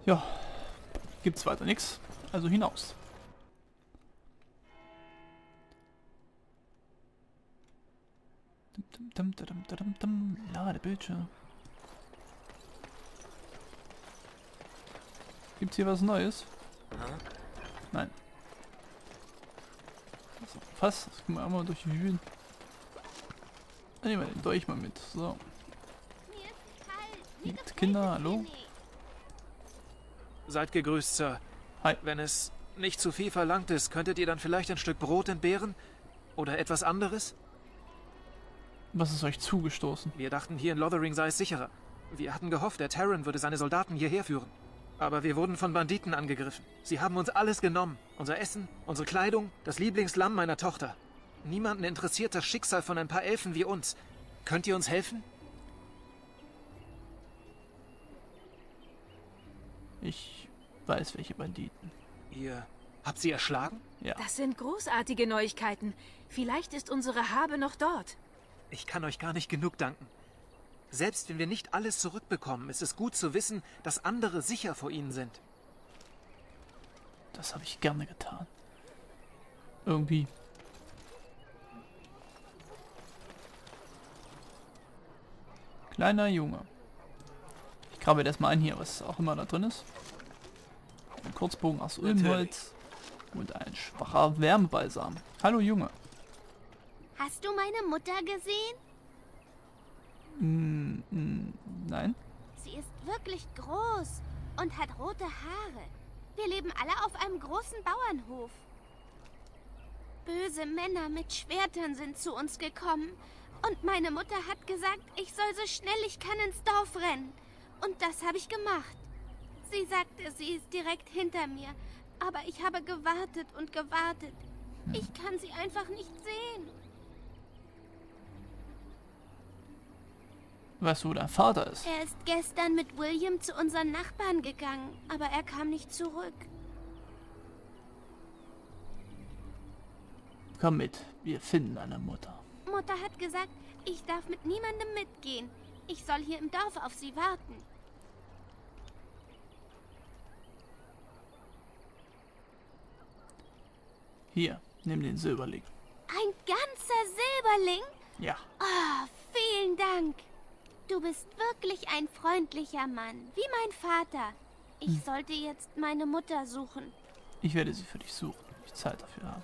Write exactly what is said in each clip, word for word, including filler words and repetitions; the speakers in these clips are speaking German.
Ja, gibt's weiter nichts. Also hinaus. Dum, dum, dum, dum, dum, dum. Ladebildschirm. Gibt's hier was Neues? Nein. So, fast. Das können wir einmal durchwühlen. Dann nehmen wir den Dolch mal mit. So. Liegt Kinder, hallo? Seid gegrüßt, Sir. Hi. Wenn es nicht zu viel verlangt ist, könntet ihr dann vielleicht ein Stück Brot entbehren? Oder etwas anderes? Was ist euch zugestoßen? Wir dachten, hier in Lothering sei es sicherer. Wir hatten gehofft, der Terran würde seine Soldaten hierher führen. Aber wir wurden von Banditen angegriffen. Sie haben uns alles genommen. Unser Essen, unsere Kleidung, das Lieblingslamm meiner Tochter. Niemanden interessiert das Schicksal von ein paar Elfen wie uns. Könnt ihr uns helfen? Ich weiß, welche Banditen. Ihr habt sie erschlagen? Ja. Das sind großartige Neuigkeiten. Vielleicht ist unsere Habe noch dort. Ich kann euch gar nicht genug danken. Selbst wenn wir nicht alles zurückbekommen, ist es gut zu wissen, dass andere sicher vor ihnen sind. Das habe ich gerne getan. Irgendwie. Kleiner Junge. Ich grabe jetzt mal ein hier, was auch immer da drin ist. Ein Kurzbogen aus Ulmholz und ein schwacher Wärmebalsam. Hallo Junge. Hast du meine Mutter gesehen? Mm, mm, nein. Sie ist wirklich groß und hat rote Haare. Wir leben alle auf einem großen Bauernhof. Böse Männer mit Schwertern sind zu uns gekommen. Und meine Mutter hat gesagt, ich soll so schnell ich kann ins Dorf rennen. Und das habe ich gemacht. Sie sagte, sie ist direkt hinter mir. Aber ich habe gewartet und gewartet. Ich kann sie einfach nicht sehen. Weißt du, wo dein Vater ist? Er ist gestern mit William zu unseren Nachbarn gegangen, aber er kam nicht zurück. Komm mit, wir finden deine Mutter. Mutter hat gesagt, ich darf mit niemandem mitgehen. Ich soll hier im Dorf auf sie warten. Hier, nimm den Silberling. Ein ganzer Silberling? Ja. Oh, vielen Dank. Du bist wirklich ein freundlicher Mann, wie mein Vater. Ich hm. sollte jetzt meine Mutter suchen. Ich werde sie für dich suchen, wenn ich Zeit dafür habe.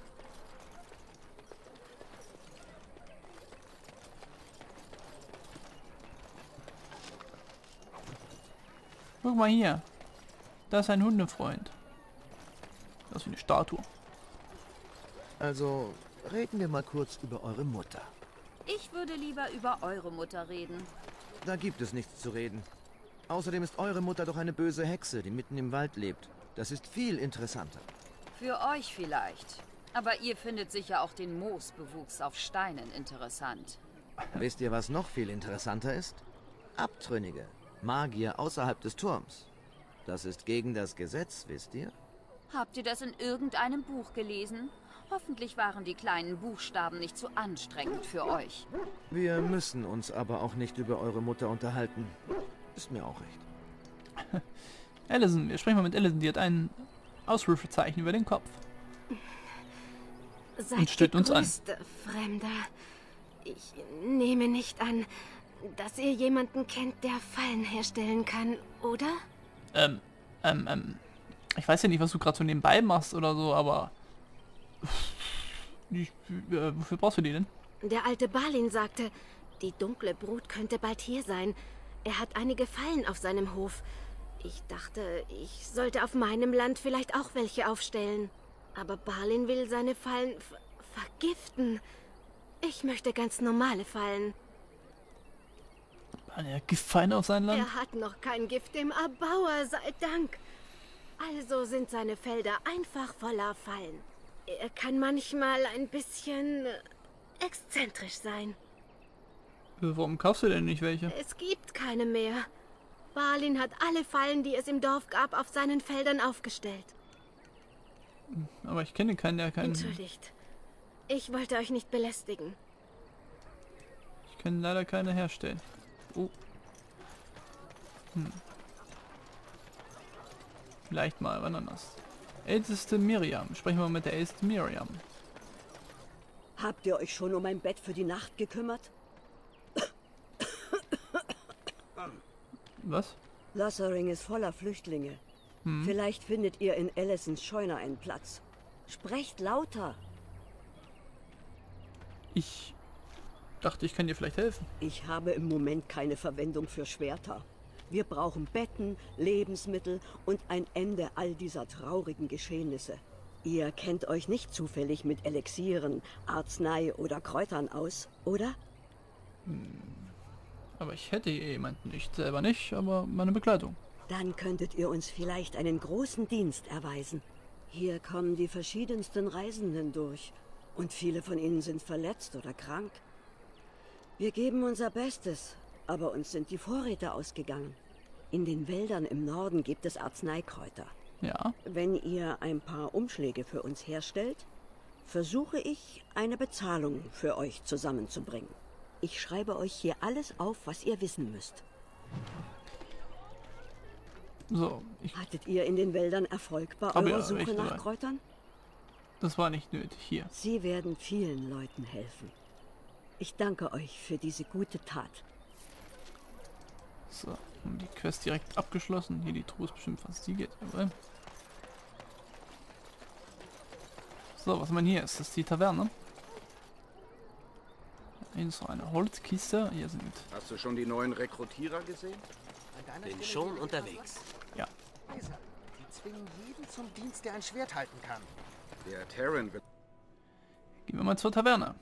Guck mal hier. Da ist ein Hundefreund. Das ist wie eine Statue. Also, reden wir mal kurz über eure Mutter. Ich würde lieber über eure Mutter reden. Da gibt es nichts zu reden. Außerdem ist eure Mutter doch eine böse Hexe, die mitten im Wald lebt. Das ist viel interessanter. Für euch vielleicht. Aber ihr findet sicher auch den Moosbewuchs auf Steinen interessant. Wisst ihr, was noch viel interessanter ist? Abtrünnige. Magier außerhalb des Turms. Das ist gegen das Gesetz, wisst ihr? Habt ihr das in irgendeinem Buch gelesen? Hoffentlich waren die kleinen Buchstaben nicht zu anstrengend für euch. Wir müssen uns aber auch nicht über eure Mutter unterhalten. Ist mir auch recht. Allison, wir sprechen mal mit Allison. Die hat ein Ausrufezeichen über den Kopf. Seid Und stellt uns an. Fremder. Ich nehme nicht an, dass ihr jemanden kennt, der Fallen herstellen kann, oder? Ähm, ähm, ähm. Ich weiß ja nicht, was du gerade so nebenbei machst oder so, aber... Ich, äh, wofür brauchst du die denn? Der alte Balin sagte, die dunkle Brut könnte bald hier sein. Er hat einige Fallen auf seinem Hof. Ich dachte, ich sollte auf meinem Land vielleicht auch welche aufstellen. Aber Balin will seine Fallen ver vergiften. Ich möchte ganz normale Fallen. Hat er Giftfallen auf sein Land? Er hat noch kein Gift im Erbauer, sei Dank. Also sind seine Felder einfach voller Fallen. Er kann manchmal ein bisschen exzentrisch sein. Warum kaufst du denn nicht welche? Es gibt keine mehr. Balin hat alle Fallen, die es im Dorf gab, auf seinen Feldern aufgestellt. Aber ich kenne keinen, der keinen... Entschuldigt. Ich wollte euch nicht belästigen. Ich kann leider keine herstellen. Oh. Hm. Vielleicht mal wann anders. Älteste Miriam. Sprechen wir mal mit der ältesten Miriam. Habt ihr euch schon um ein Bett für die Nacht gekümmert? Was? Lothering ist voller Flüchtlinge. Hm. Vielleicht findet ihr in Allisons Scheune einen Platz. Sprecht lauter. Ich dachte, ich kann dir vielleicht helfen. Ich habe im Moment keine Verwendung für Schwerter. Wir brauchen Betten, Lebensmittel und ein Ende all dieser traurigen Geschehnisse. Ihr kennt euch nicht zufällig mit Elixieren, Arznei oder Kräutern aus, oder? Hm. Aber ich hätte hier jemanden. Nicht selber nicht, aber meine Begleitung. Dann könntet ihr uns vielleicht einen großen Dienst erweisen. Hier kommen die verschiedensten Reisenden durch. Und viele von ihnen sind verletzt oder krank. Wir geben unser Bestes, aber uns sind die Vorräte ausgegangen. In den Wäldern im Norden gibt es Arzneikräuter. Ja. Wenn ihr ein paar Umschläge für uns herstellt, versuche ich, eine Bezahlung für euch zusammenzubringen. Ich schreibe euch hier alles auf, was ihr wissen müsst. So. Ich, Hattet ihr in den Wäldern Erfolg bei Aber eurer ja, Suche echt nach dabei. Kräutern? das war nicht nötig. Hier. Sie werden vielen Leuten helfen. Ich danke euch für diese gute Tat. So. Und die Quest direkt abgeschlossen. Hier die Truhe ist bestimmt was die geht. Jawohl. So, was man hier ist, das ist die Taverne. Hier ist so eine Holzkiste. Hier sind. Hast du schon die neuen Rekrutierer gesehen? Bin schon unterwegs. Ja. Die zwingen jeden zum Dienst, der ein Schwert halten kann. Der Terran wird... Gehen wir mal zur Taverne.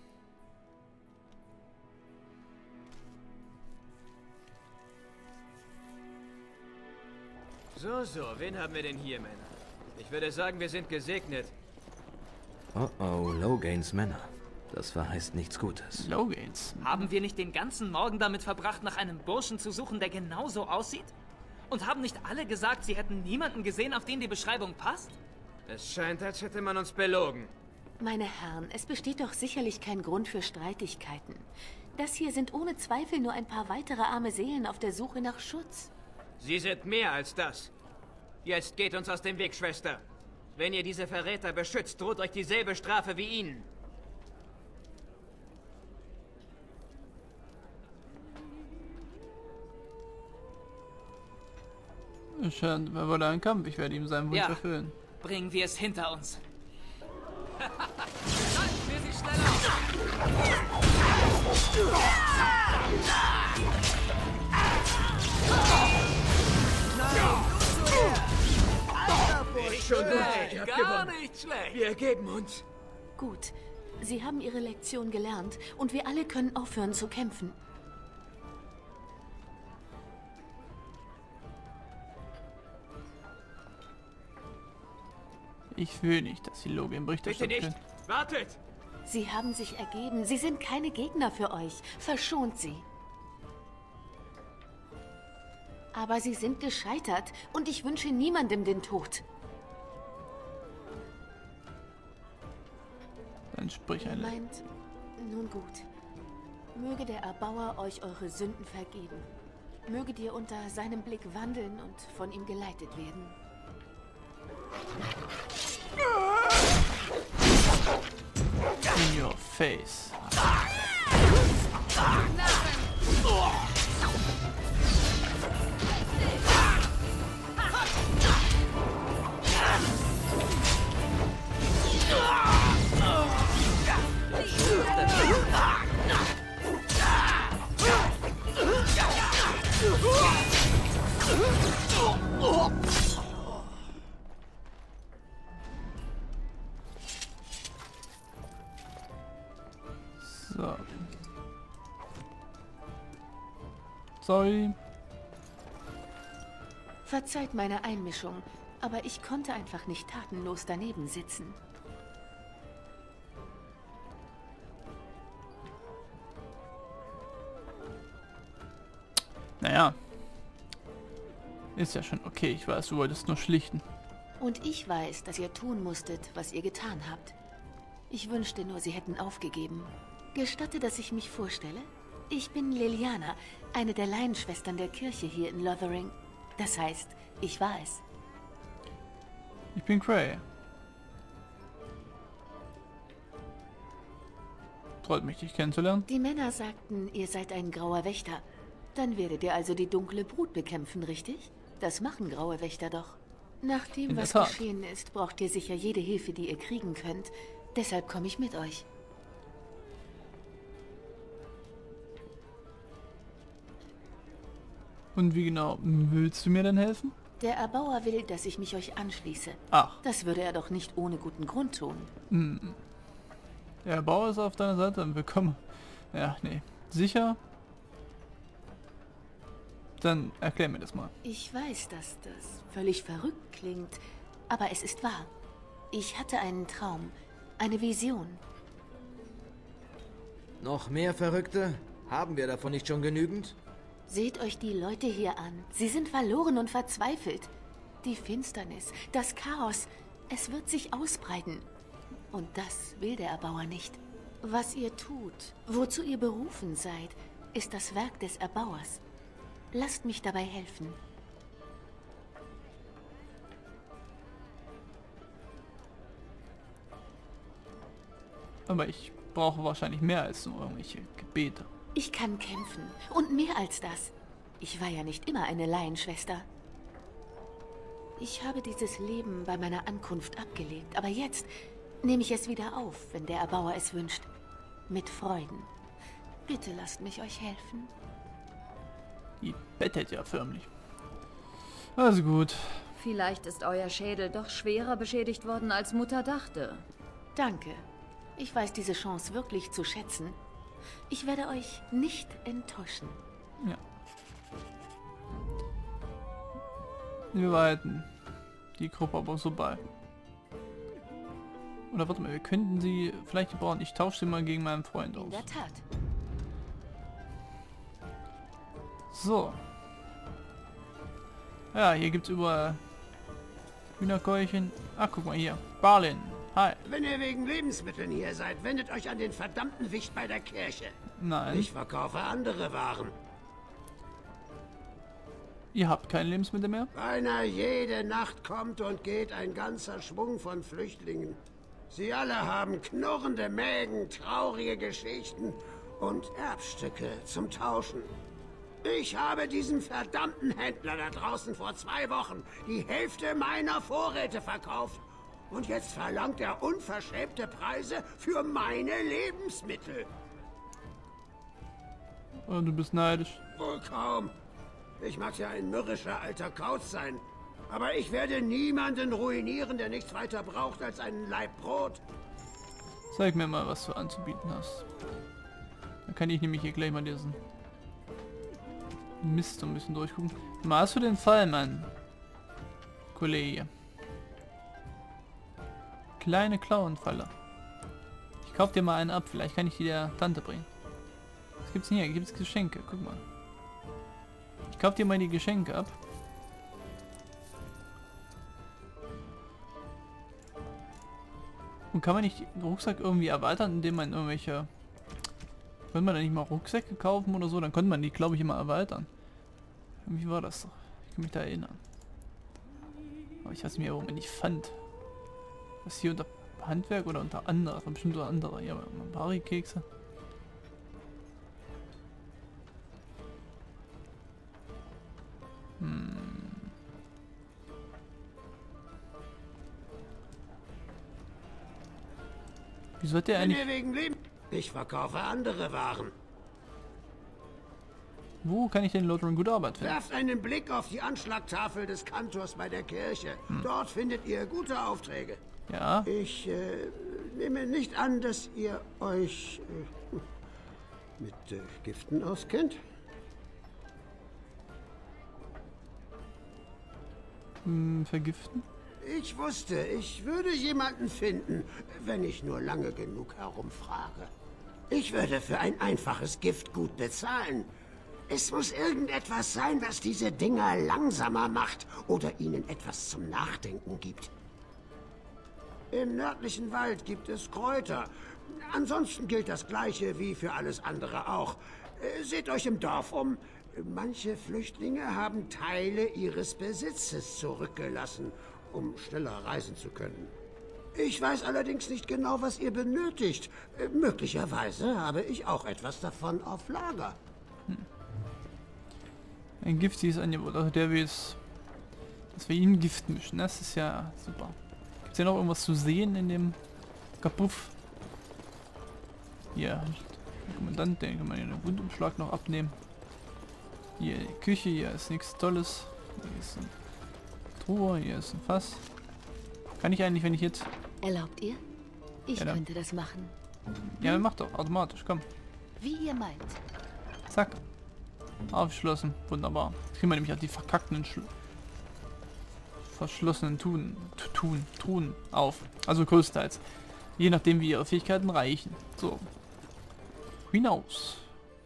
So, so, wen haben wir denn hier, Männer? Ich würde sagen, wir sind gesegnet. Oh oh, Logains Männer. Das verheißt nichts Gutes. Logains. Haben wir nicht den ganzen Morgen damit verbracht, nach einem Burschen zu suchen, der genauso aussieht? Und haben nicht alle gesagt, sie hätten niemanden gesehen, auf den die Beschreibung passt? Es scheint, als hätte man uns belogen. Meine Herren, es besteht doch sicherlich kein Grund für Streitigkeiten. Das hier sind ohne Zweifel nur ein paar weitere arme Seelen auf der Suche nach Schutz. Sie sind mehr als das. Jetzt geht uns aus dem Weg, Schwester. Wenn ihr diese Verräter beschützt, droht euch dieselbe Strafe wie ihnen. Scheint, wer wollte einen Kampf? Ich werde ihm seinen Wunsch Ja. erfüllen. Bringen wir es hinter uns. Halten wir sie schnell auf! Nicht schon gut, ihr habt Gar gewonnen. nicht schlecht. Wir ergeben uns. Gut, Sie haben Ihre Lektion gelernt und wir alle können aufhören zu kämpfen. Ich will nicht, dass die Login Bericht Bitte erstatten nicht. können. Wartet. Sie haben sich ergeben. Sie sind keine Gegner für euch. Verschont sie. Aber sie sind gescheitert und ich wünsche niemandem den Tod. Dann sprich ein. Meint, nun gut. Möge der Erbauer euch eure Sünden vergeben. Möget ihr unter seinem Blick wandeln und von ihm geleitet werden. In your face. So. Sorry. Verzeiht meine Einmischung, aber ich konnte einfach nicht tatenlos daneben sitzen. Naja. Ist ja schon okay. Ich weiß, du wolltest nur schlichten. Und ich weiß, dass ihr tun musstet, was ihr getan habt. Ich wünschte nur, sie hätten aufgegeben. Gestatte, dass ich mich vorstelle? Ich bin Liliana, eine der Laienschwestern der Kirche hier in Lothering. Das heißt, ich war es. Ich bin Cray. Freut mich, dich kennenzulernen. Die Männer sagten, ihr seid ein grauer Wächter. Dann werdet ihr also die dunkle Brut bekämpfen, richtig? Das machen graue Wächter doch. Nach dem, was geschehen ist, braucht ihr sicher jede Hilfe, die ihr kriegen könnt. Deshalb komme ich mit euch. Und wie genau willst du mir denn helfen? Der Erbauer will, dass ich mich euch anschließe. Ach. Das würde er doch nicht ohne guten Grund tun. Hm. Der Erbauer ist auf deiner Seite. Willkommen. Ja, nee. Sicher? Dann erklär mir das mal. Ich weiß, dass das völlig verrückt klingt, aber es ist wahr. Ich hatte einen Traum, eine Vision. Noch mehr Verrückte? Haben wir davon nicht schon genügend? Seht euch die Leute hier an. Sie sind verloren und verzweifelt. Die Finsternis, das Chaos, es wird sich ausbreiten. Und das will der Erbauer nicht. Was ihr tut, wozu ihr berufen seid, ist das Werk des Erbauers. Lasst mich dabei helfen. Aber ich brauche wahrscheinlich mehr als nur irgendwelche Gebete. Ich kann kämpfen. Und mehr als das. Ich war ja nicht immer eine Laienschwester. Ich habe dieses Leben bei meiner Ankunft abgelegt. Aber jetzt nehme ich es wieder auf, wenn der Erbauer es wünscht. Mit Freuden. Bitte lasst mich euch helfen. Die bettet ja förmlich. Also gut. Vielleicht ist euer Schädel doch schwerer beschädigt worden, als Mutter dachte. Danke. Ich weiß diese Chance wirklich zu schätzen. Ich werde euch nicht enttäuschen. Ja. Wir behalten die Gruppe aber so bei. Oder warte mal, wir könnten sie vielleicht gebrauchen. Ich tausche sie mal gegen meinen Freund aus. In der Tat. So. Ja, hier gibt's überall Hühnerkeuchen. Ach, guck mal hier. Barlin. Hi. Wenn ihr wegen Lebensmitteln hier seid, wendet euch an den verdammten Wicht bei der Kirche. Nein. Ich verkaufe andere Waren. Ihr habt keine Lebensmittel mehr? Beinahe jede Nacht kommt und geht ein ganzer Schwung von Flüchtlingen. Sie alle haben knurrende Mägen, traurige Geschichten und Erbstücke zum Tauschen. Ich habe diesem verdammten Händler da draußen vor zwei Wochen die Hälfte meiner Vorräte verkauft. Und jetzt verlangt er unverschämte Preise für meine Lebensmittel. Und du bist neidisch. Wohl kaum. Ich mag ja ein mürrischer alter Kauz sein. Aber ich werde niemanden ruinieren, der nichts weiter braucht als einen Laib Brot. Zeig mir mal, was du anzubieten hast. Dann kann ich nämlich hier gleich mal diesen Mist so ein bisschen durchgucken. Mal hast du den Fall, Mann. Kollege. Kleine Klauenfalle. Ich kauf dir mal einen ab. Vielleicht kann ich die der Tante bringen. Was gibt's denn hier? Gibt's Geschenke? Guck mal. Ich kauf dir mal die Geschenke ab. Und kann man nicht den Rucksack irgendwie erweitern, indem man irgendwelche... Könnte man da nicht mal Rucksäcke kaufen oder so? Dann konnte man die, glaube ich, immer erweitern. Wie war das doch? Ich kann mich da erinnern. Aber ich weiß nicht mehr, warum ich nicht fand. Was hier unter Handwerk oder unter anderer? Bestimmt unter anderer. Ja, Bari-Kekse. Hm. Wieso hat der eigentlich... Wenn ihr wegen Leben... Ich verkaufe andere Waren. Wo kann ich den Lotharing gut Arbeit finden? Werft einen Blick auf die Anschlagtafel des Kantors bei der Kirche. Hm. Dort findet ihr gute Aufträge. Ja. Ich äh, nehme nicht an, dass ihr euch äh, mit äh, Giften auskennt. Hm, vergiften? Ich wusste, ich würde jemanden finden, wenn ich nur lange genug herumfrage. Ich würde für ein einfaches Gift gut bezahlen. Es muss irgendetwas sein, was diese Dinger langsamer macht oder ihnen etwas zum Nachdenken gibt. Im nördlichen Wald gibt es Kräuter. Ansonsten gilt das Gleiche wie für alles andere auch. Seht euch im Dorf um. Manche Flüchtlinge haben Teile ihres Besitzes zurückgelassen. um schneller reisen zu können. Ich weiß allerdings nicht genau, was ihr benötigt. Äh, möglicherweise habe ich auch etwas davon auf Lager. Hm. Ein giftiges Angebot, also der will es, dass wir ihn Gift mischen. Das ist ja super. Gibt es hier noch irgendwas zu sehen in dem Kapuff? Hier, der Kommandant, den kann man hier den Rundumschlag noch abnehmen. Hier die Küche, hier ist nichts Tolles. Hier ist eine Truhe, hier ist ein Fass. Kann ich eigentlich, wenn ich jetzt... Erlaubt ihr? Ich ja, könnte das machen. Ja, dann mach doch, automatisch, komm. Wie ihr meint. Zack. Aufgeschlossen, wunderbar. Jetzt kriegen wir nämlich auch die verkackten, Schlu verschlossenen Tun, Tun, Truhen auf. Also größtenteils. Je nachdem, wie ihre Fähigkeiten reichen. So. Hinaus.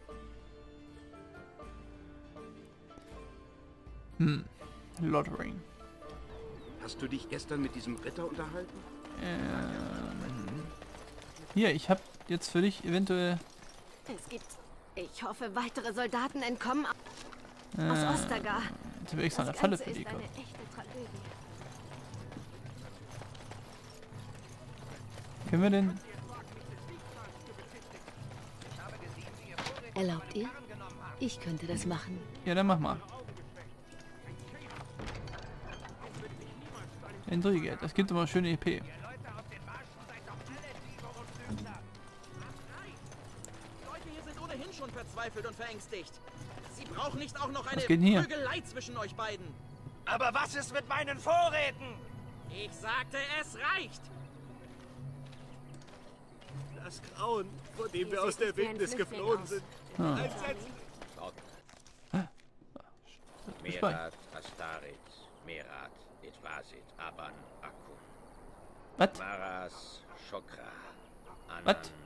Hm. Lottering. Hast du dich gestern mit diesem Ritter unterhalten? Ähm. Hier, ich habe jetzt für dich eventuell... Es gibt, ich hoffe, weitere Soldaten entkommen Äh, aus Ostagar. Jetzt habe ich extra eine Falle für die gehabt. Können wir denn... Erlaubt ihr? Ich könnte das machen. Ja, dann mach mal. Intrige, das gibt immer schöne E P. Ohnehin schon verzweifelt und verängstigt. Sie brauchen nicht auch noch eine Was geht denn hier? Prügelei zwischen euch beiden. Aber was ist mit meinen Vorräten? Ich sagte, es reicht. Das Grauen, vor dem wir aus der Wildnis geflohen sind. Ah. Einsetzen. Merat, Astarit, Merat, Etvasit, Aban, Akku. Was? Maras, Shokra, Anan, Was?